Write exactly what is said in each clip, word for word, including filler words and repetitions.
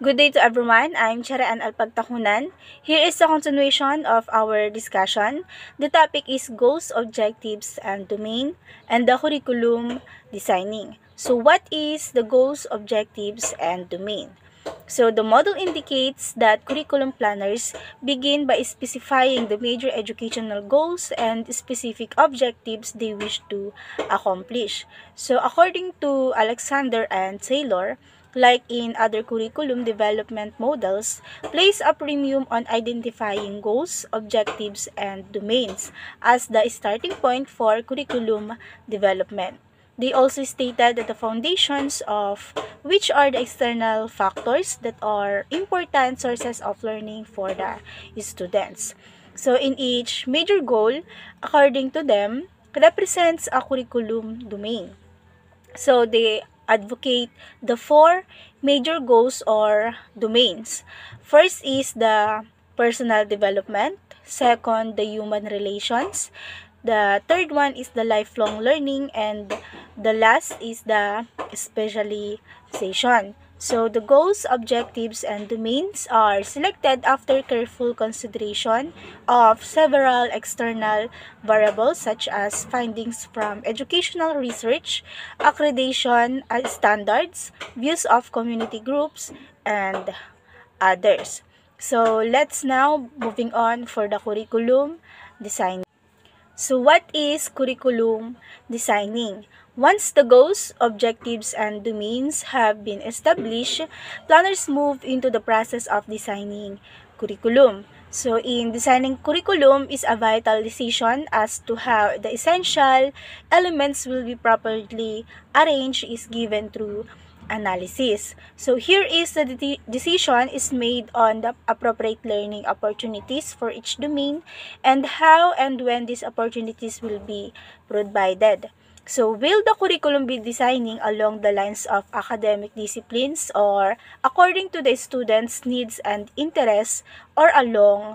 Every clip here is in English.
Good day to everyone. I'm Charaan Alpagtakunan. Here is the continuation of our discussion. The topic is goals, objectives, and domain, and the curriculum designing. So what is the goals, objectives, and domain? So the model indicates that curriculum planners begin by specifying the major educational goals and specific objectives they wish to accomplish. So according to Alexander and Taylor, like in other curriculum development models, place a premium on identifying goals, objectives, and domains as the starting point for curriculum development. They also stated that the foundations of which are the external factors that are important sources of learning for the students. So in each major goal, according to them, represents a curriculum domain. So they advocate the four major goals or domains. First is the personal development, second the human relations, the third one is the lifelong learning, and the last is the specialization. So the goals, objectives, and domains are selected after careful consideration of several external variables such as findings from educational research, accreditation uh, standards, views of community groups, and others. So let's now moving on for the curriculum design. So what is curriculum designing? Once the goals, objectives, and domains have been established, planners move into the process of designing curriculum. So in designing curriculum is a vital decision as to how the essential elements will be properly arranged is given through analysis. So here is the de- decision is made on the appropriate learning opportunities for each domain and how and when these opportunities will be provided. So will the curriculum be designing along the lines of academic disciplines or according to the students' needs and interests or along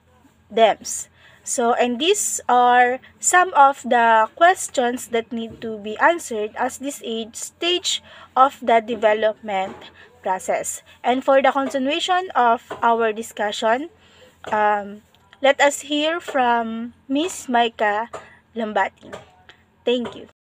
thems? So, and these are some of the questions that need to be answered as this age stage of the development process. And for the continuation of our discussion, um, let us hear from Miss Micah Lambati. Thank you.